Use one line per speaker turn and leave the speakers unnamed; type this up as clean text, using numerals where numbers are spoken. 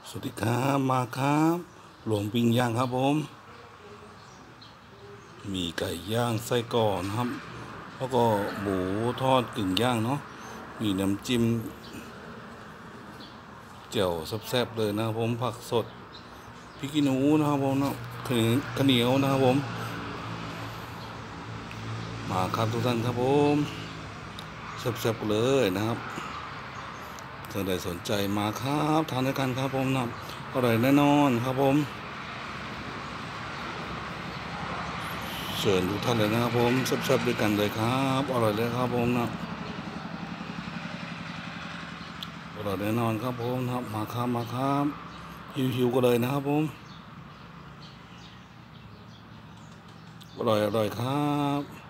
สวัสดีครับมาครับหลวงปิ้งย่างครับผมมีไก่ย่างไส้กรอกครับแล้วก็หมูทอดกึ่งย่างเนาะมีน้ำจิ้มเจียวแซ่บๆเลยนะครับผมผักสดพริกขี้หนูนะครับผมเนาะข้าวเหนียวนะครับผมมาครับทุกท่านครับผมแซ่บๆเลยนะครับท่านใดสนใจมาครับทานด้วยกันครับผมนะอร่อยแน่นอนครับผมเชิญทุกท่านเลยนะครับผมแซ่บๆด้วยกันเลยครับอร่อยเลยครับผมนะอร่อยแน่นอนครับผมนะครับมาครับหิวกันเลยนะครับผมอร่อยครับ